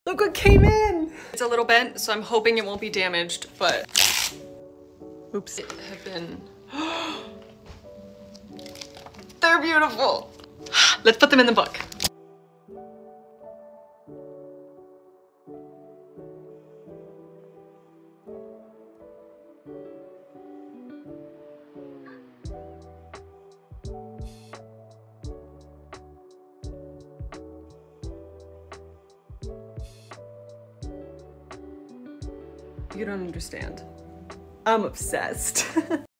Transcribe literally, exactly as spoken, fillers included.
Look what came in! It's a little bent, so I'm hoping it won't be damaged, but oops. It have been, they're beautiful. Let's put them in the book. You don't understand. I'm obsessed.